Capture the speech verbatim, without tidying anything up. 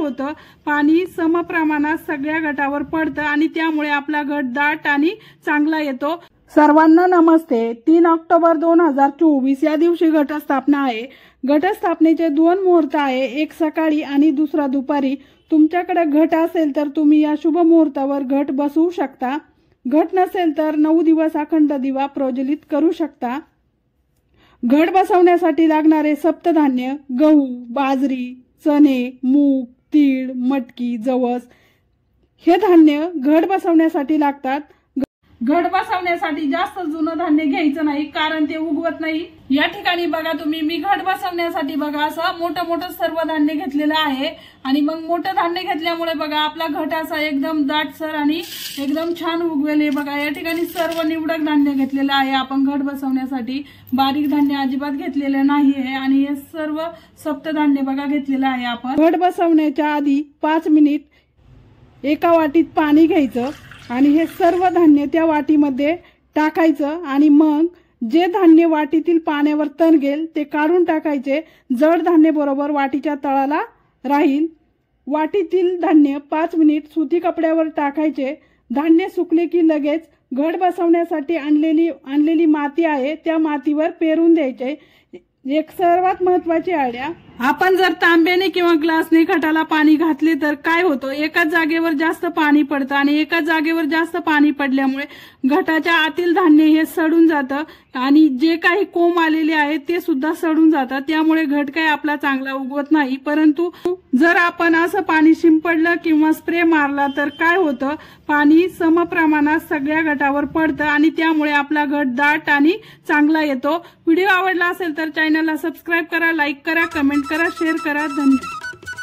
होतं, पाणी समप्रमाणात सगळ्या गटावर पडतं आणि त्यामुळे आपला गट दाट आणि चांगला येतो। सर्वांना नमस्ते। तीन ऑक्टोबर दोन हजार चोवीस या दिवशी घटस्थापना आहे। घटस्थापनेचे दोन मुहूर्त आहे, एक सकाळी आणि दुसरा दुपारी। तुमच्याकडे घट असेल तर तुम्ही या शुभ मुहूर्तावर घट बसवू शकता। घट नसेल तर नऊ दिवस अखंड दिवा प्रज्वलित करू शकता। घट बसवण्यासाठी लागणारे सप्तधान्य गहू, बाजरी, चणे, मूग, तीळ, मटकी, जवस हे धान्य घट बसवण्यासाठी लागतात। घट बसवण्यासाठी जास्त जुनं धान्य घ्यायचं नाही, कारण ते उगवत नाही। या ठिकाणी बघा तुम्ही, मी घट बसवण्यासाठी बघा असं मोठं मोठं सर्व धान्य घेतलेलं आहे आणि मग मोठं धान्य घेतल्यामुळे बघा आपला घट असा एकदम दाटसर आणि एकदम छान उगवेल। बघा या ठिकाणी सर्व निवडक धान्य घेतलेलं आहे आपण घट बसवण्यासाठी, बारीक धान्य अजिबात घेतलेलं नाहीये आणि हे सर्व सप्तधान्य बघा घेतलेलं आहे आपण। घट बसवण्याच्या आधी पाच मिनिट एका वाटीत पाणी घ्यायचं आणि हे सर्व धान्य त्या वाटीमध्ये टाकायचं आणि मग जे धान्य वाटीतील पाण्यावर तरंगेल ते काढून टाकायचे। जड धान्य बरोबर वाटीच्या तळाला राहील। वाटीतील धान्य पाच मिनिट सुती कपड्यावर टाकायचे। धान्य सुकले की लगेच घट बसवण्यासाठी आणलेली आणलेली माती आहे त्या मातीवर पेरून द्यायचे। एक सर्वात महत्त्वाची आयडिया, आपण जर तांब्याने किंवा ग्लासने घटाला पाणी घातले तर काय होतं, एकाच जागेवर जास्त पाणी पडतं आणि एकाच जागेवर जास्त पाणी पडल्यामुळे घटाच्या आतील धान्य हे सडून जातं आणि जे काही कोंब आलेले आहेत ते सुद्धा सडून जातात। त्यामुळे घट काय आपला चांगला उगवत नाही। परंतु जर आपण असं पाणी शिंपडलं किंवा स्प्रे मारला तर काय होतं, पाणी समप्रमाणात सगळ्या गटावर पडतं आणि त्यामुळे आपला घट दाट आणि चांगला येतो। व्हिडिओ आवडला असेल तर चॅनलला सबस्क्राईब करा, लाईक करा, कमेंट करा, शेअर करा। धन्यवाद।